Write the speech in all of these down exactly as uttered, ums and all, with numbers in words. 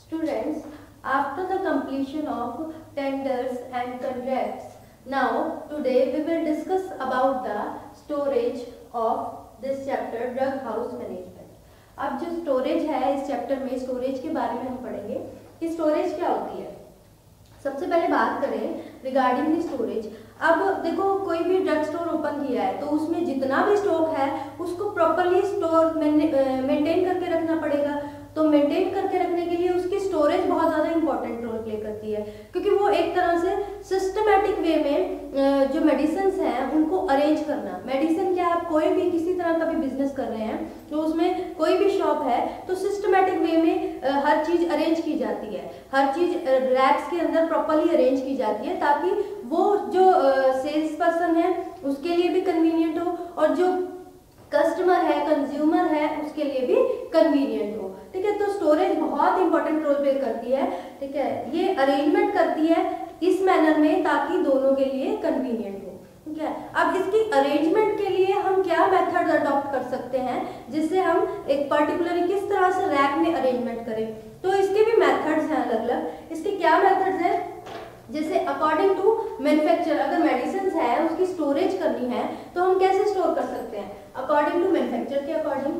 Students, after the completion of tenders and contracts, now today we will discuss about the storage of this chapter drug house management. अब जो storage है इस chapter में storage के बारे में हम पढ़ेंगे कि स्टोरेज क्या होती है। सबसे पहले बात करें रिगार्डिंग द स्टोरेज। अब देखो कोई भी ड्रग स्टोर ओपन किया है तो उसमें जितना भी स्टॉक है उसको प्रॉपरली स्टोर मेंटेन करके रखना पड़ेगा। तो मेंटेन करके रखने के लिए उसकी स्टोरेज बहुत ज़्यादा इंपॉर्टेंट रोल प्ले करती है, क्योंकि वो एक तरह से सिस्टमेटिक वे में जो मेडिसिन हैं उनको अरेंज करना। मेडिसिन क्या, आप कोई भी किसी तरह का भी बिजनेस कर रहे हैं तो उसमें कोई भी शॉप है तो सिस्टमेटिक वे में हर चीज़ अरेंज की जाती है, हर चीज़ रैक्स के अंदर प्रॉपरली अरेंज की जाती है ताकि वो जो सेल्स पर्सन है उसके लिए भी कन्वीनियंट हो और जो कस्टमर है कंज्यूमर है उसके लिए भी कन्वीनियंट हो। ठीक है, तो स्टोरेज बहुत इंपॉर्टेंट रोल प्ले करती है। ठीक है, ये अरेंजमेंट करती है इस मैनर में ताकि दोनों के लिए कन्वीनियंट हो। ठीक है, अब इसकी अरेंजमेंट के लिए हम क्या मेथड अडॉप्ट कर सकते हैं जिससे हम एक पर्टिकुलरली किस तरह से रैक में अरेंजमेंट करें। तो इसके भी मेथड्स हैं अलग अलग। इसके क्या मेथड्स हैं, जैसे अकॉर्डिंग टू मैन्युफैक्चर, अगर मेडिसिन है उसकी स्टोरेज करनी है तो हम कैसे स्टोर कर सकते हैं अकॉर्डिंग टू मैन्युफैक्चर के अकॉर्डिंग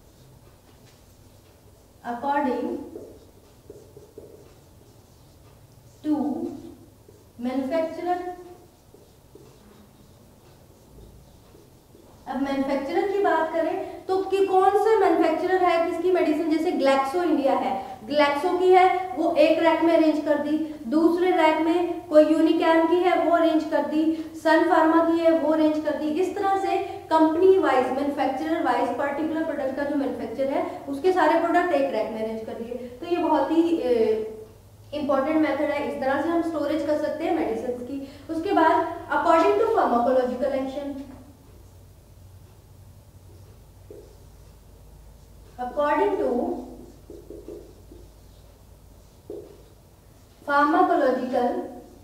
अकॉर्डिंग टू मैन्युफैक्चरर। अब मैन्युफैक्चरर की बात करें तो कि कौन से मैन्युफैक्चरर है किसकी मेडिसिन, जैसे ग्लैक्सो इंडिया है, ग्लैक्सो की है वो एक रैक में अरेंज कर दी, दूसरे रैक में कोई यूनिकैम की है वो अरेंज कर दी, सन फार्मा की है वो अरेंज कर दी। इस तरह से company wise manufacturer wise particular product का जो मैन्युफैक्चर है उसके सारे प्रोडक्ट एक रैक में अरेंज कर दिए। तो ये बहुत ही इंपॉर्टेंट मेथड है, इस तरह से हम स्टोरेज कर सकते हैं मेडिसिन की। उसके बाद according to pharmacological action, according to pharmacological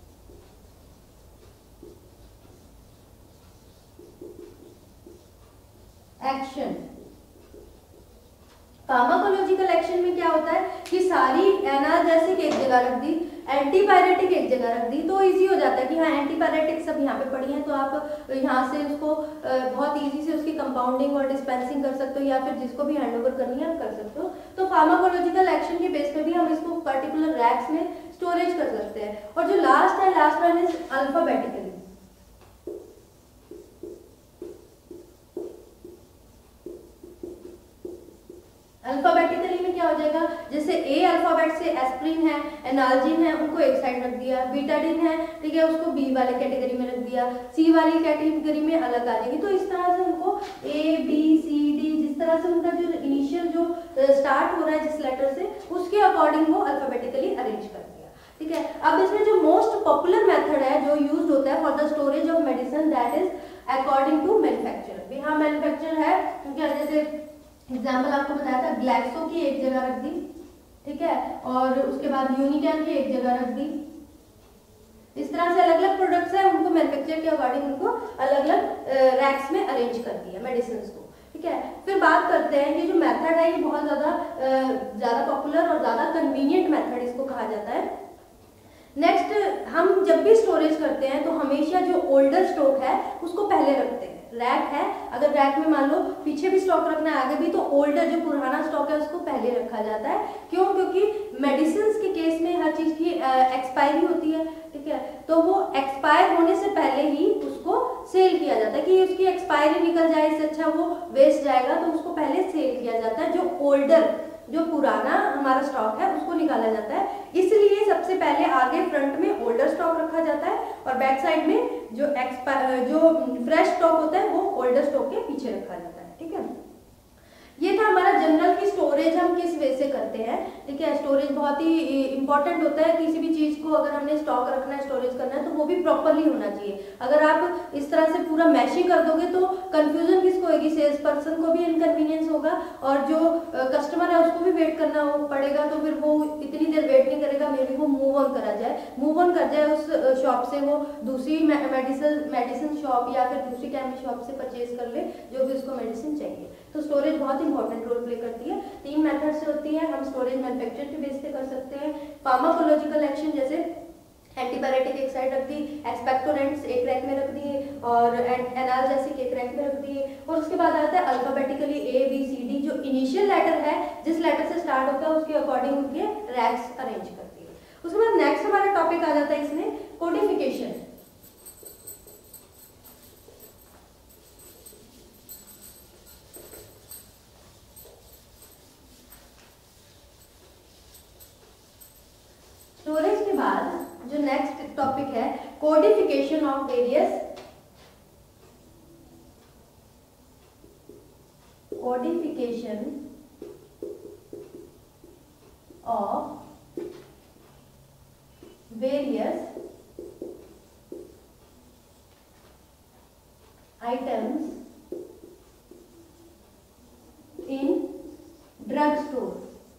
action. Pharmacological action में क्या होता है कि सारी एनाल्जेसिक एक जगह रख दी, एंटीपायरेटिक एक जगह रख दी, तो इजी हो जाता है कि हाँ एंटीपायरेटिक सब यहाँ पे पड़ी हैं तो आप यहाँ से उसको बहुत इजी से उसकी कंपाउंडिंग और डिस्पेंसिंग कर सकते हो या फिर जिसको भी हैंडओवर करनी है आप कर सकते हो। तो फार्माकोलॉजिकल एक्शन के बेस पे भी हम इसको पर्टिकुलर रैक्स में स्टोरेज कर सकते हैं। और जो लास्ट है, last one is alphabetically. Alphabetically में क्या हो जाएगा, जैसे ए अल्फाबेट से एस्प्रिन है, एनाल्जिन है, उनको एक साइड रख दिया, बीटाडिन है, ठीक है, उसको बी वाले कैटेगरी में रख दिया, सी वाली कैटेगरी में अलग आ जाएगी। तो इस तरह से उनको ए बी सी डी जिस तरह से उनका जो इनिशियल जो स्टार्ट हो रहा है जिस लेटर से उसके अकॉर्डिंग वो अल्फाबेटिकली अरेंज कर दिया। ठीक है, अब इसमें जो मोस्ट पॉपुलर मेथड है जो यूज होता है for the storage of medicine that is according to manufacturer. यहाँ मैन्युफैक्चरर है क्योंकि जैसे एग्जाम्पल आपको बताया था, ग्लैक्सो की एक जगह रख दी, ठीक है, और उसके बाद यूनिकैम की एक जगह रख दी। इस तरह से अलग अलग प्रोडक्ट्स हैं उनको मैन्युफैक्चर के अकॉर्डिंग उनको अलग अलग रैक्स में अरेंज कर दिया मेडिसिन को। ठीक है, फिर बात करते हैं ये जो मेथड है ये बहुत ज़्यादा ज़्यादा पॉपुलर और ज़्यादा कन्वीनियंट मेथड इसको कहा जाता है। नेक्स्ट, हम जब भी स्टोरेज करते हैं तो हमेशा जो ओल्डर स्टॉक है उसको पहले रखते हैं। रैक है, अगर रैक में मान लो पीछे भी स्टॉक रखना है आगे भी, तो ओल्डर जो पुराना स्टॉक है उसको पहले रखा जाता है। क्यों? क्योंकि मेडिसिन के केस में हर चीज़ की एक्सपायरी होती है। ठीक है, तो वो एक्सपायर होने से पहले ही उसको सेल किया जाता है कि उसकी एक्सपायरी निकल जाए, इससे अच्छा वो वेस्ट जाएगा तो उसको पहले सेल किया जाता है। जो ओल्डर जो पुराना हमारा स्टॉक है उसको निकाला जाता है, इसलिए सबसे पहले आगे फ्रंट में ओल्डर स्टॉक रखा जाता है और बैक साइड में जो एक्सपायर जो फ्रेश स्टॉक होता है वो ओल्डर स्टॉक के पीछे रखा जाता है। ठीक है, ये था हमारा जनरल की स्टोरेज हम किस वे से करते हैं। ठीक है, स्टोरेज बहुत ही इंपॉर्टेंट होता है, किसी भी चीज़ को अगर हमने स्टॉक रखना है स्टोरेज करना है तो वो भी प्रॉपरली होना चाहिए। अगर आप इस तरह से पूरा मैशिंग कर दोगे तो कंफ्यूजन किसको होगी, सेल्स पर्सन को भी इनकन्वीनियंस होगा और जो कस्टमर है उसको भी वेट करना पड़ेगा, तो फिर वो इतनी देर वेट नहीं करेगा, मे बी वो मूव ऑन करा जाए मूव ऑन कर जाए उस शॉप से, वो दूसरी मेडिसिन मेडिसिन शॉप या फिर दूसरी केमिस्ट शॉप से परचेज कर ले जो भी उसको मेडिसिन चाहिए। तो स्टोरेज बहुत इंपॉर्टेंट रोल प्ले करती है। तीन मेथड से होती है, हम स्टोरेज मैन्युफैक्चर के बेस पे कर सकते हैं। फार्माकोलॉजिकल एक्शन जैसे एंटीबायोटिक एक साइड रख दी, एक्सपेक्टोरेंट्स एक रैक में रख दिए और एनाल्जेसिक एक रैक में रख दिए। और उसके बाद आता है alphabetically A B C D, जो इनिशियल लेटर है जिस लेटर से स्टार्ट होता है उसके अकॉर्डिंग उनके रैक्स अरेंज करती है। उसके बाद नेक्स्ट हमारा टॉपिक आ जाता है इसमें कोडिफिकेशन। स्टोरेज के बाद जो नेक्स्ट टॉपिक है codification of various codification of various items in drug store.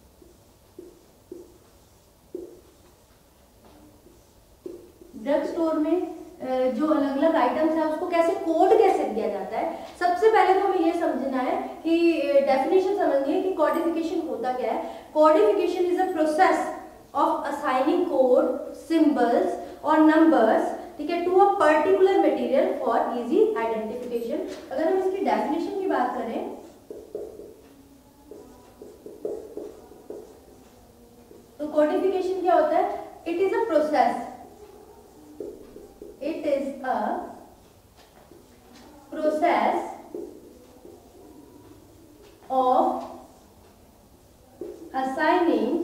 Drug store में जो अलग अलग आइटम्स है उसको कैसे कोड कैसे दिया जाता है। सबसे पहले तो हमें ये समझना है कि डेफिनेशन समझनी है कि कोडिफिकेशन होता क्या है। Codification is a process of assigning code, symbols और नंबर्स, ठीक है, to a particular material for easy identification. अगर हम इसकी डेफिनेशन की बात करें तो कोडिफिकेशन क्या होता है? It is a process It is a process of assigning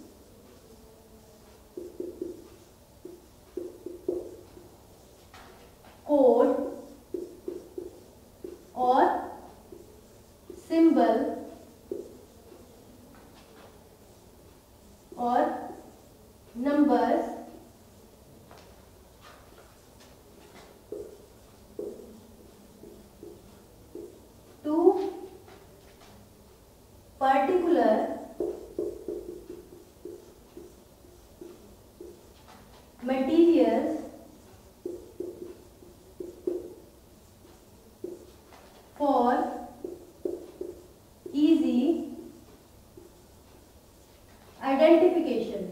code or symbol or numbers to particular materials for easy identification।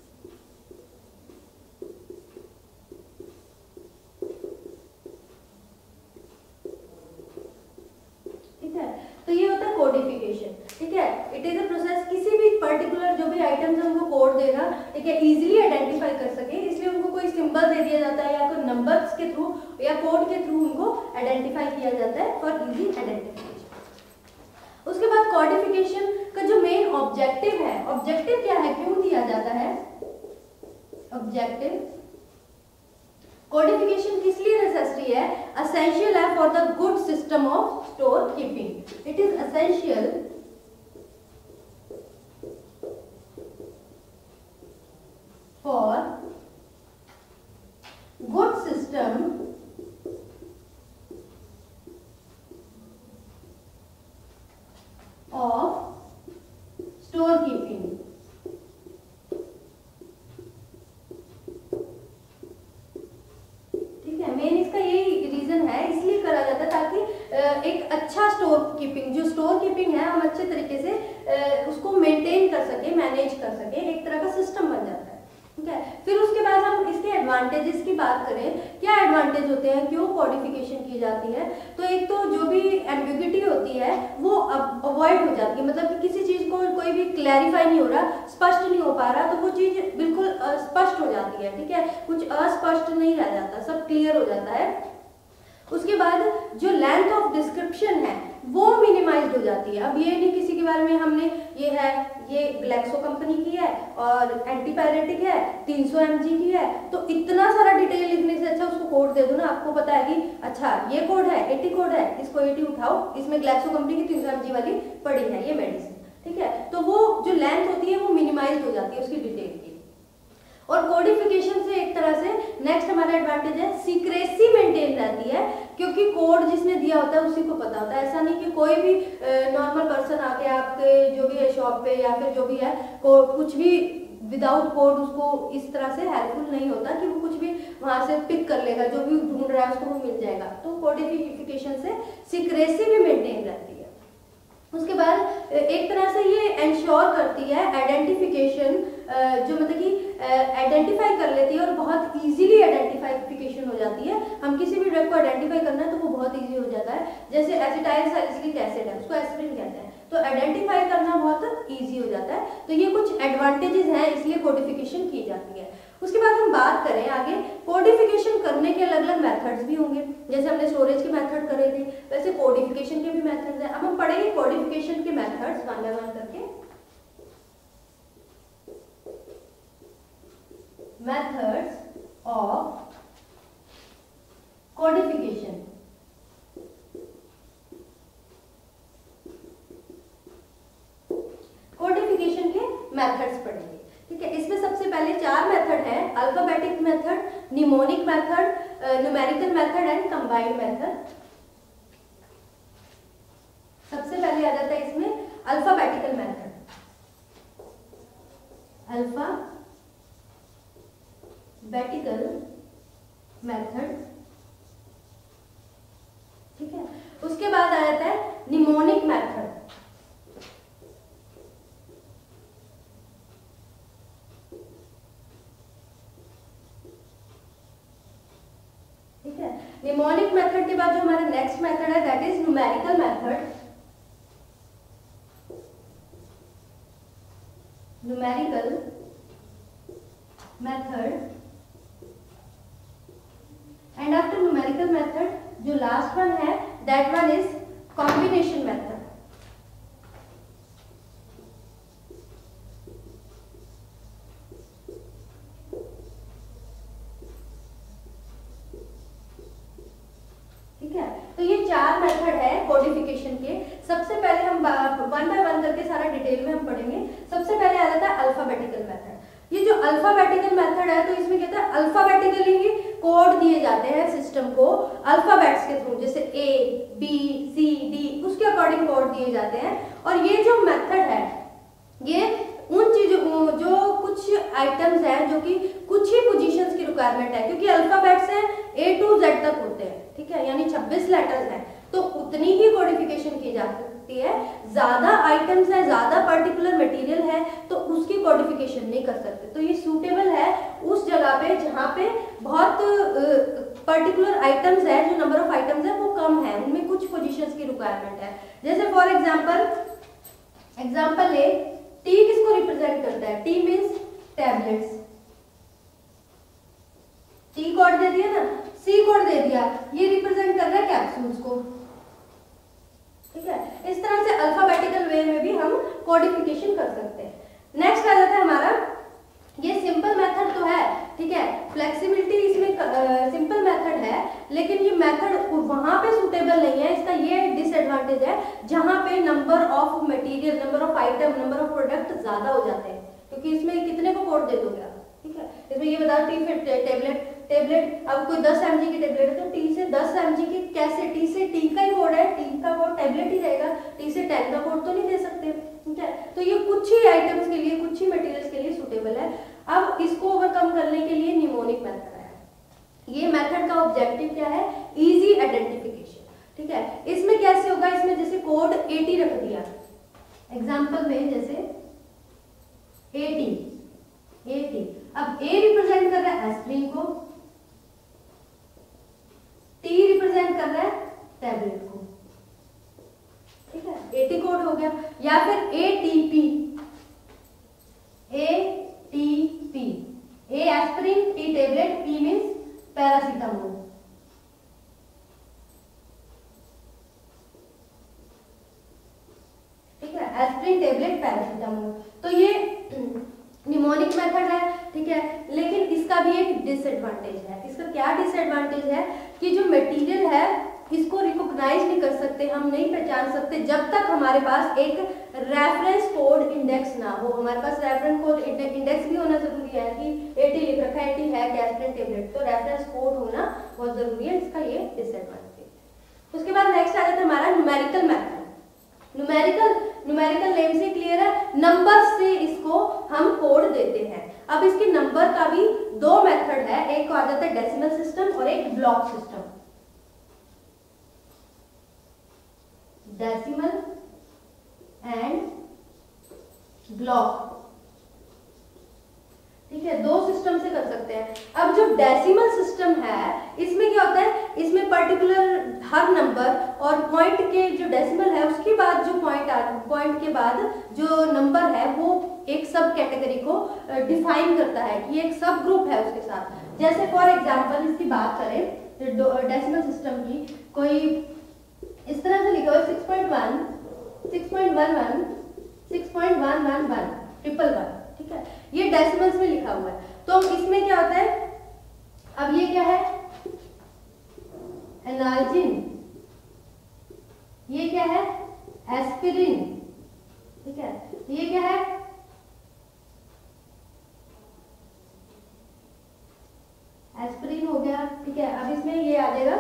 तो ये होता है कोडिफिकेशन, ठीक है। इट इज अ प्रोसेस, किसी भी पर्टिकुलर जो भी आइटम्स है उनको कोड देना, ठीक है, इजीली आइडेंटिफाई कर सके, इसलिए उनको कोई सिंबल दे दिया जाता है या कोई नंबर्स के थ्रू या कोड के थ्रू उनको आइडेंटिफाई किया जाता है फॉर इजी आइडेंटिफिकेशन। उसके बाद कोडिफिकेशन का जो मेन ऑब्जेक्टिव है, ऑब्जेक्टिव क्या है, क्यों दिया जाता है ऑब्जेक्टिव? कोडिफिकेशन किस लिए नेसेसरी है? असेंशियल है for the good system of store keeping. It is essential for good system of store keeping. Main इसका यही रीजन है, इसलिए करा जाता है ताकि एक अच्छा स्टोर कीपिंग, जो स्टोर कीपिंग है हम अच्छे तरीके से उसको मेंटेन कर सके, मैनेज कर सके, एक तरह का सिस्टम बन जाता है, ठीक है। फिर उसके बाद हम इसके एडवांटेजेस की बात करें, क्या एडवांटेज होते हैं, क्यों कोडिफिकेशन की जाती है? तो एक तो जो भी एम्बिग्युइटी होती है वो अवॉइड हो जाती है, मतलब कि किसी चीज को कोई भी क्लैरिफाई नहीं हो रहा, स्पष्ट नहीं हो पा रहा, तो वो चीज बिल्कुल स्पष्ट हो जाती है, ठीक है, कुछ अस्पष्ट नहीं रह जाता, सब क्लियर हो जाता है। उसके बाद जो लेंथ ऑफ डिस्क्रिप्शन है वो मिनिमाइज्ड हो जाती है। अब ये नहीं किसी के बारे में हमने ये है, ये ग्लैक्सो कंपनी की है और एंटीपायरेटिक है, तीन सौ एम जी की है, तो इतना सारा डिटेल लिखने से अच्छा उसको कोड दे दो ना, आपको पता है कि अच्छा ये कोड है, एटी कोड है, इसको एटी उठाओ, इसमें ग्लैक्सो कंपनी की तीन सौ एम जी वाली पड़ी है ये मेडिसिन, ठीक है। तो वो जो लेंथ होती है वो मिनिमाइज हो जाती है उसकी डिटेल की। और कोडिफिकेशन से एक तरह से नेक्स्ट हमारा एडवांटेज है, सीक्रेसी मेंटेन रहती है, क्योंकि कोड जिसने दिया होता है उसी को पता होता है। ऐसा नहीं कि कोई भी नॉर्मल पर्सन आके आपके जो भी है शॉप पे या फिर जो भी है को कुछ भी विदाउट कोड उसको इस तरह से हेल्पफुल नहीं होता कि वो कुछ भी वहां से पिक कर लेगा, जो भी ढूंढ रहा है उसको वो मिल जाएगा। तो कोडिफिकेशन से सीक्रेसी भी मेंटेन रहती है। उसके बाद एक तरह से ये इंश्योर करती है आइडेंटिफिकेशन, जो मतलब कि आइडेंटिफाई कर लेती है और बहुत इजीली आइडेंटिफिकेशन हो जाती है। हम किसी भी ड्रग को आइडेंटिफाई करना है तो वो बहुत इजी हो जाता है। जैसे एसिटाइल सैलिसिलिक एसिड है, उसको एस्पिरिन कहते हैं, तो आइडेंटिफाई करना बहुत इजी हो जाता है। तो ये कुछ एडवांटेजेस हैं, इसलिए कोडिफिकेशन की जाती है। उसके बाद हम बात करें आगे, कोडिफिकेशन करने के अलग अलग मेथड्स भी होंगे। जैसे हमने स्टोरेज के मेथड करे थे, वैसे कोडिफिकेशन के भी मेथड्स हैं। अब हम पढ़ेंगे कोडिफिकेशन के मेथड्स वन बाय वन करके। Methods of codification. कोडिफिकेशन के मेथड्स पढ़ेंगे, ठीक है। इसमें सबसे पहले चार मेथड है, alphabetic method, mnemonic method, numerical method and combined method. सबसे पहले आ जाता है इसमें अल्फाबेटिकल मेथड। अल्फाबेटिकल मेथड, ठीक है। उसके बाद आ जाता है निमोनिक मेथड। निमोनिक मेथड के बाद जो हमारा नेक्स्ट मेथड है that is numerical method. Numerical method and after numerical method जो लास्ट वन है that one is combination method. तो ये चार मेथड है कोडिफिकेशन के। सबसे पहले हम वन बाय वन करके सारा डिटेल में हम पढ़ेंगे। सबसे पहले आ जाता है अल्फाबेटिकल मेथड। ये जो अल्फाबेटिकल मेथड है, तो इसमें कहता है अल्फाबेटिकली ही कोड दिए जाते हैं सिस्टम को अल्फाबेट्स के थ्रू, जैसे ए बी सी डी, उसके अकॉर्डिंग कोड दिए जाते हैं। और ये जो मेथड है ये उन चीजों जो कुछ आइटम्स हैं जो कि कुछ ही पोजीशंस की रिक्वायरमेंट है, क्योंकि अल्फाबेट्स हैं ए टू जेड तक होते हैं, ठीक है, यानी छब्बीस लेटर्स हैं, तो उतनी ही कोडिफिकेशन की जा सकती है। ज्यादा आइटम्स है, ज्यादा पर्टिकुलर मटेरियल है, तो उसकी कोडिफिकेशन नहीं कर सकते। तो ये सूटेबल है उस जगह पे जहाँ पे बहुत पर्टिकुलर आइटम्स है, जो नंबर ऑफ आइटम्स है वो कम है, उनमें कुछ पोजीशंस की रिक्वायरमेंट है। जैसे फॉर एग्जाम्पल एग्जाम्पल ले, टी किसको रिप्रेजेंट करता है? T means tablets. T code दे दिया ना, सी कोड दे दिया, ये रिप्रेजेंट कर रहा है कैप्सूल्स को, ठीक है। इस तरह से अल्फाबेटिकल वे में भी हम कोडिफिकेशन कर सकते हैं। नेक्स्ट आ जाता है हमारा, ये सिंपल मेथड तो है, ठीक है, फ्लेक्सिबिलिटी इसमें सिंपल मेथड है, लेकिन ये मेथड वहां पे सूटेबल नहीं है। इसका ये डिसएडवांटेज है जहां पे number of material, number of item, number of product ज्यादा हो जाते हैं, क्योंकि इसमें कितने को कोड दे दोगे आप, ठीक है। इसमें ये बताओ टी फिर टेबलेट टेबलेट अब कोई दस एम जी की टेबलेट है तो टी से दस एम जी की कैसे, टी से टी का ही कोड है, टी का कोड टेबलेट ही रहेगा, टी से टेन का कोड तो नहीं दे सकते, ठीक है। तो ये कुछ ही आइटम्स के लिए, कुछ ही मटेरियल्स के लिए सूटेबल है। अब इसको ओवरकम करने के लिए निमोनिक मेथड है। ये मेथड का ऑब्जेक्टिव क्या है? इजी आइडेंटिफिकेशन, ठीक है। इसमें कैसे होगा? इसमें जैसे कोड एटी रख दिया एग्जाम्पल में, जैसे एटी एटी, अब ए रिप्रेजेंट कर रहा है एस्प्रिन को, टी रिप्रेजेंट कर रहा है टैबलेट को, ठीक है, एटी कोड हो गया। या फिर A T P, A T P, A aspirin, T tablet, P means paracetamol, ठीक है, एस्प्रिन टैबलेट पैरासीटामोल। तो ये निमोनिक मेथड है, ठीक है, लेकिन इसका भी एक डिसएडवांटेज है। इसका क्या डिसएडवांटेज है कि जो मटेरियल है इसको रिकॉग्नाइज नहीं कर सकते, हम नहीं पहचान सकते जब तक हमारे पास एक रेफरेंस कोड इंडेक्स ना हो। हमारे पास रेफरेंस कोड इंडेक्स भी होना जरूरी है कि एटी लिख रखा है, एटी है एस्प्रिन टैबलेट, तो रेफरेंस कोड होना बहुत जरूरी है। इसका ये डिसएडवांटेज। उसके बाद नेक्स्ट आ जाता है हमारा numerical method. Numerical numerical name से क्लियर है, नंबर से इसको हम कोड देते हैं। अब इसके नंबर का भी दो मेथड है, एक आ जाता है डेसिमल सिस्टम और एक block system. Decimal and block. ठीक है, दो सिस्टम से कर सकते हैं। अब जो डेसिमल सिस्टम है इसमें क्या होता है, इसमें पर्टिकुलर हर नंबर और पॉइंट के जो डेसिमल है उसके बाद जो पॉइंट आ पॉइंट के बाद जो नंबर है वो एक सब कैटेगरी को डिफाइन करता है कि एक सब ग्रुप है उसके साथ। जैसे फॉर एग्जांपल इसकी बात करें डेसिमल सिस्टम की, कोई इस तरह से लिखा हुआ six point one, six point one one, six point one one one, triple one. ठीक है, ये डेसिमल्स में लिखा हुआ है। तो इसमें क्या होता है, अब ये क्या है, एनाल्जिन, ये क्या है, एस्पिरिन। ठीक है, ये क्या है, एस्पिरिन हो गया। ठीक है, अब इसमें ये आ जाएगा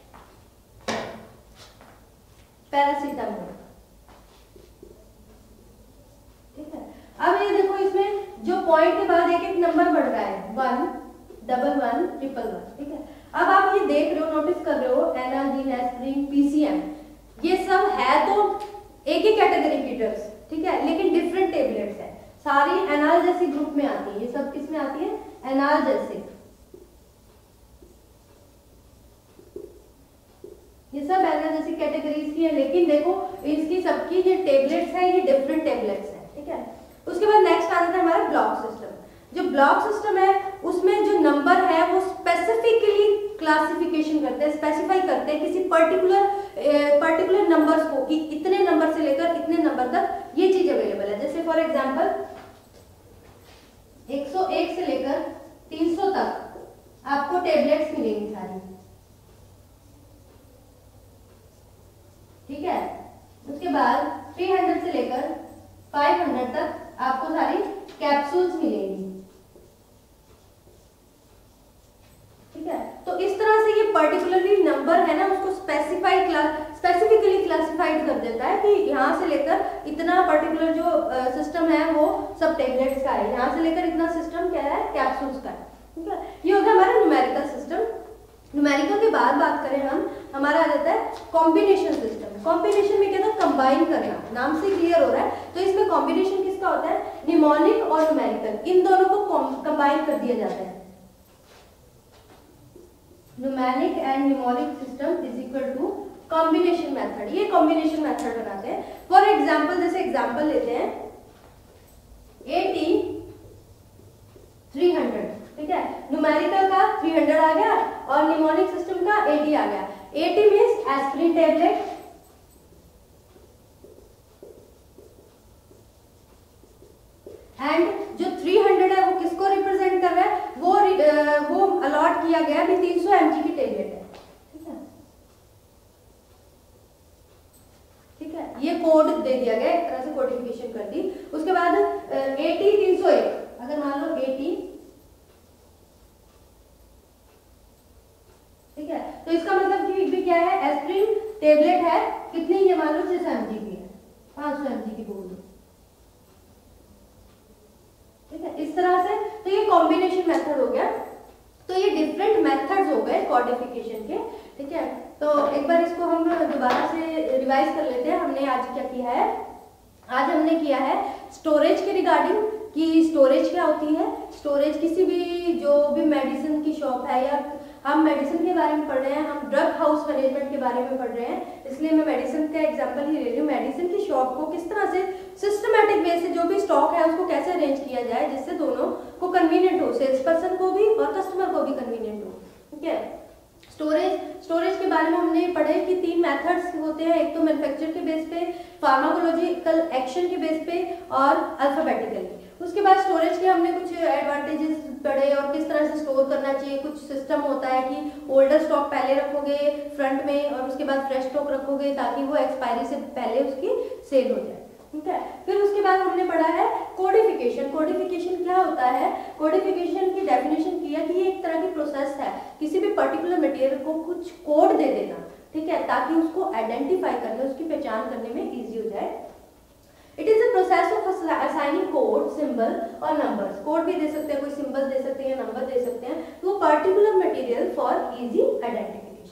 पैरासीटामोल। ठीक है, अब ये देखो इसमें जो पॉइंट के बाद एक एक नंबर बढ़ रहा है, one, double one, triple one. ठीक है, अब आप ये देख रहे हो, नोटिस कर रहे हो, एनाल्जिन, एस्पिरिन, पीसीएम, ये सब है तो एक ही कैटेगरी की ड्रग्स। ठीक है, लेकिन डिफरेंट टेबलेट्स है, सारी एनाल्जेसिक ग्रुप में आती है। ये सब किस में आती है, एनाल्जेसिक। ये सब एनाल्जेसिक कैटेगरीज की है, लेकिन देखो इसकी सबकी जो टेबलेट्स है ये डिफरेंट टेबलेट्स है। ठीक है, उसके बाद नेक्स्ट आ जाता है हमारा ब्लॉक सिस्टम। जो ब्लॉक सिस्टम है उसमें जो नंबर है वो स्पेसिफिकली क्लासिफिकेशन करते हैं, स्पेसिफाई करते हैं किसी पर्टिकुलर पर्टिकुलर नंबर्स को, कि इतने नंबर से लेकर इतने नंबर तक ये चीज अवेलेबल है। जैसे फॉर एग्जांपल एक सौ एक से लेकर तीन सौ तक आपको टेबलेट्स मिलेंगी सारी। ठीक है, उसके बाद तीन सौ से लेकर पाँच सौ तक आपको सारी कैप्सूल्स मिलेंगी। ठीक है, तो इस तरह से ये पर्टिकुलरली नंबर है ना उसको स्पेसिफाई क्लास स्पेसिफिकली क्लासिफाइड कर देता है कि यहाँ से लेकर इतना पर्टिकुलर जो सिस्टम है वो सब टेबलेट्स का है, यहाँ से लेकर इतना सिस्टम क्या है, कैप्सूल्स का है। ठीक है, ये हो गया हमारा न्यूमेरिकल सिस्टम। न्यूमेरिकल के बाद बात करें हम, हमारा आ जाता है कॉम्बिनेशन सिस्टम। कॉम्बिनेशन में क्या था, कंबाइन करना, नाम से क्लियर हो रहा है। तो इसमें कॉम्बिनेशन किसका होता है, निमोनिक और न्यूमेरिकल, इन दोनों को कंबाइन कर दिया जाता है। Numeric and mnemonic system is equal to combination method. ये कॉम्बिनेशन मेथड बनाते हैं। फॉर एग्जाम्पल, जैसे एग्जाम्पल लेते हैं एटी थ्री हंड्रेड। ठीक है, न्यूमेरिकल का तीन सौ आ गया और निमोनिक सिस्टम का अस्सी आ गया। अस्सी मींस एस्पिरिन टेबलेट, एंड जो तीन सौ है वो किसको रिप्रेजेंट कर रहा है, वो वो अलॉट किया गया भी तीन सौ एमजी की टेबलेट है। ठीक है, ठीक है, ये कोड दे दिया गया, एक तरह से कोडिफिकेशन कर दी। उसके बाद अस्सी तीन सौ एक, अगर मान लो अस्सी, ठीक है, तो इसका मतलब कि भी क्या है, एस्पिरिन टेबलेट है कितनी, ये मान लो छह सौ एमजी की है, पाँच सौ एमजी की बोल दो। ठीक है, इस तरह से। तो ये कॉम्बिनेशन मेथड हो गया। तो ये डिफरेंट मेथड्स हो गए कोडिफिकेशन के। ठीक है, तो एक बार इसको हम दोबारा से रिवाइज कर लेते हैं। हमने आज क्या किया है, आज हमने किया है स्टोरेज के रिगार्डिंग कि स्टोरेज क्या होती है। स्टोरेज किसी भी जो भी मेडिसिन की शॉप है, या हम मेडिसिन के बारे में पढ़ रहे हैं, हम ड्रग हाउस मैनेजमेंट के बारे में पढ़ रहे हैं, इसलिए मैं मेडिसिन का एग्जांपल ही ले रही हूँ। मेडिसिन की शॉप को किस तरह से सिस्टमैटिक वे से जो भी स्टॉक है उसको कैसे अरेंज किया जाए जिससे दोनों को कन्वीनियंट हो, सेल्स पर्सन को भी और कस्टमर को भी कन्वीनियंट हो। ठीक है, स्टोरेज स्टोरेज के बारे में हमने पढ़े कि तीन मेथड्स होते हैं, एक तो मैन्युफैक्चर के बेस पे, फार्माकोलॉजिकल एक्शन के बेस पे और अल्फाबेटिकली। उसके बाद स्टोरेज के हमने कुछ एडवांटेजेस पढ़े और किस तरह से स्टोर करना चाहिए। कुछ सिस्टम होता है कि ओल्डर स्टॉक पहले रखोगे फ्रंट में और उसके बाद फ्रेश स्टॉक रखोगे ताकि वो एक्सपायरी से पहले उसकी सेल हो जाए। ठीक है, फिर उसके बाद हमने पढ़ा है कोडिफिकेशन। कोडिफिकेशन क्या होता है, कोडिफिकेशन की डेफिनेशन की है कि ये एक तरह की प्रोसेस है किसी भी पर्टिकुलर मटेरियल को कुछ कोड दे देना। ठीक है, ताकि उसको आइडेंटिफाई करने, उसकी पहचान करने में इजी हो जाए। It is a process of assigning code, symbol और नंबर्स। कोड भी दे सकते हैं, कोई सिंबल दे सकते हैं, नंबर दे सकते हैं, तो particular material for easy identification.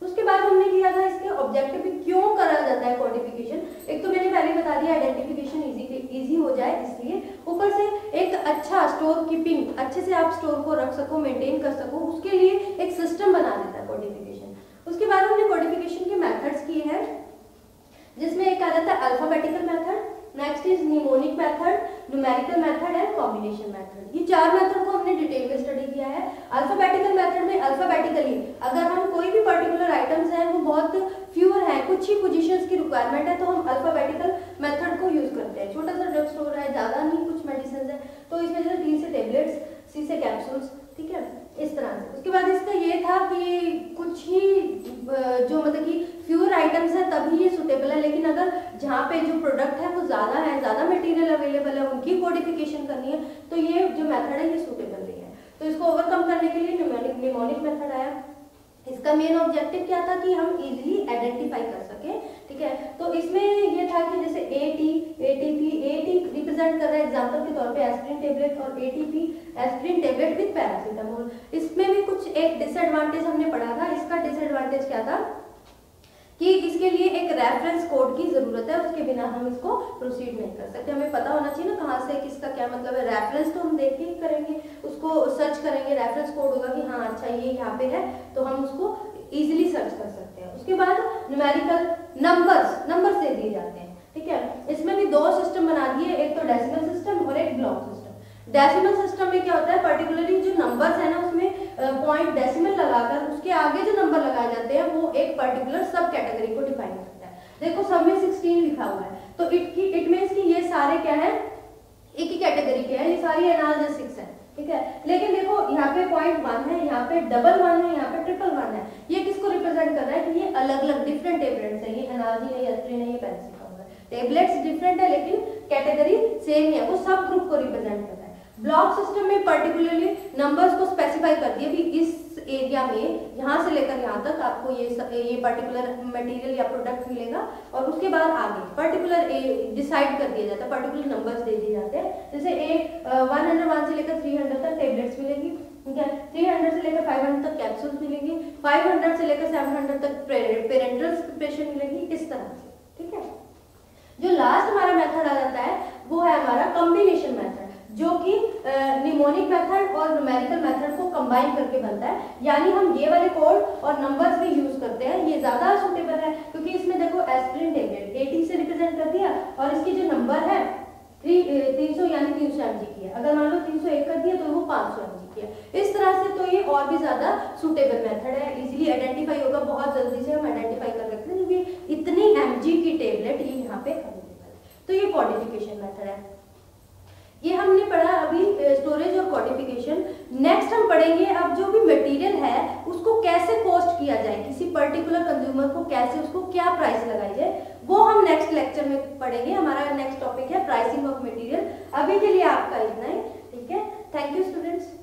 उसके बाद हमने किया था इसके ऑब्जेक्टिव भी क्यों करा जाता है कोडिफिकेशन। एक तो मैंने पहले बता दिया आइडेंटिफिकेशन इजी इजी हो जाए इसलिए, ऊपर से एक अच्छा स्टोर कीपिंग, अच्छे से आप स्टोर को रख सको, मेंटेन कर सको, उसके लिए एक सिस्टम बना देता है कोडिफिकेशन। उसके बाद हमने कोडिफिकेशन के मेथड्स किए हैं, जिसमें एक आ जाता है alphabetical method, next is mnemonic method, numerical method and combination method. ये चार मेथड को हमने डिटेल में स्टडी किया है। अल्फाबेटिकल मेथड में अल्फाबेटिकली अगर हम कोई भी पर्टिकुलर आइटम्स हैं वो बहुत फ्यूअर है, कुछ ही पोजीशंस की रिक्वायरमेंट है, तो हम अल्फाबेटिकल मेथड को यूज करते हैं। छोटा सा ड्रग स्टोर है, ज्यादा नहीं, कुछ मेडिसिन है, तो इसमें जैसे टी से टेबलेट्स, सी से कैप्सूल्स, ठीक है, इस तरह से। उसके बाद इसका ये था कि कुछ ही जो मतलब कि फ्यूअर आइटम्स है तभी ये सुटेबल है, लेकिन अगर जहाँ पे जो प्रोडक्ट है वो ज़्यादा है, ज़्यादा मटेरियल अवेलेबल है, उनकी कोडिफिकेशन करनी है, तो ये जो मेथड है ये सुटेबल नहीं है। तो इसको ओवरकम करने के लिए निमोनिक निमोनिक मेथड आया। इसका मेन ऑब्जेक्टिव क्या था कि हम इजीली आइडेंटिफाई कर सके, ठीक है। तो इसमें ये था कि जैसे A T, A T P, A T represent कर रहा है एग्जांपल के तौर पे एस्प्रिन टेबलेट, और A T P aspirin tablet with paracetamol. इसमें भी कुछ एक डिसएडवांटेज हमने पढ़ा था। इसका डिसएडवांटेज क्या था कि इसके लिए एक रेफरेंस कोड की जरूरत है, उसके बिना हम इसको प्रोसीड नहीं कर सकते। हमें पता होना चाहिए ना कहाँ से किसका क्या मतलब है। रेफरेंस तो हम देख के ही करेंगे, उसको सर्च करेंगे, रेफरेंस कोड होगा कि हाँ अच्छा ये यहाँ पे है, तो हम उसको इजीली सर्च कर सकते हैं। उसके बाद न्यूमेरिकल नंबर्स नंबर से दिए जाते हैं, ठीक है। इसमें भी दो सिस्टम बना दिए, एक तो डेसिमल सिस्टम और एक ब्लॉक सिस्टम। डेसिमल सिस्टम में क्या होता है, पर्टिकुलरली जो नंबर्स है ना उसमें पॉइंट डेसिमल लगाकर उसके आगे जो नंबर लगाए जाते हैं वो एक पर्टिकुलर सब कैटेगरी को डिफाइन करता है। देखो सब में सिक्सटीन लिखा हुआ है, तो इट की इट मींस कि ये सारे क्या है, एक ही कैटेगरी के हैं, ये सारी एनालिसिस है, ठीक है। लेकिन देखो यहाँ पे पॉइंट वन है, यहाँ पे डबल वन है, यहाँ पे ट्रिपल वन है। ये किसको रिप्रेजेंट कर रहा है कि ये अलग अलग डिफरेंट टेबलेट्स है, ये एनालॉजी है, एस्प्रिन है, ये पैरासीटामोल है। टेबलेट्स डिफरेंट है लेकिन कैटेगरी सेम ही है, वो सब ग्रुप को रिप्रेजेंट करता है। ब्लॉक सिस्टम में पर्टिकुलरली नंबर्स को स्पेसिफाई कर दिया भी इस एरिया में यहाँ से लेकर यहाँ तक आपको ये ये पर्टिकुलर मटेरियल या प्रोडक्ट मिलेगा, और उसके बाद आगे पर्टिकुलर डिसाइड कर दिया जाता है, पर्टिकुलर नंबर्स दे दिए जाते हैं। जैसे ए वन हंड्रेड वन से लेकर थ्री हंड्रेड तक टेबलेट्स मिलेगी, ठीक है। थ्री हंड्रेड से लेकर फाइव हंड्रेड तक कैप्सूल्स मिलेंगी, फाइव हंड्रेड से लेकर सेवन हंड्रेड तक पेरेंटल प्रिपरेशन मिलेगी, इस तरह से, ठीक है। जो लास्ट हमारा मेथड आ जाता है वो है हमारा कॉम्बिनेशन मेथड, जो कि निमोनिक मेथड और न्यूमेरिकल मेथड को कंबाइन करके बनता है। यानी हम ये वाले कोड और नंबर्स भी यूज करते हैं। ये ज्यादा सुटेबल है क्योंकि इसमें देखो एस्प्रिन टेबलेट एटी से रिप्रेजेंट कर दिया, और इसकी जो नंबर है तीन सौ यानी तीन सौ एमजी की है। अगर मान लो तीन सौ एक कर दिया तो वो पाँच सौ एमजी की है। इस तरह से तो ये और भी ज्यादा सुटेबल मेथड है, इजीली आइडेंटिफाई होगा, बहुत जल्दी से हम आइडेंटिफाई कर सकते हैं क्योंकि इतनी एमजी की टेबलेट ये यहाँ पे अवेलेबल है। तो ये कोडिफिकेशन मेथड है। ये हमने पढ़ा अभी स्टोरेज और कोडिफिकेशन। नेक्स्ट हम पढ़ेंगे अब जो भी मटेरियल है उसको कैसे कॉस्ट किया जाए, किसी पर्टिकुलर कंज्यूमर को कैसे उसको क्या प्राइस लगाई जाए, वो हम नेक्स्ट लेक्चर में पढ़ेंगे। हमारा नेक्स्ट टॉपिक है प्राइसिंग ऑफ मटेरियल। अभी के लिए आपका इतना ही, ठीक है। Thank you students.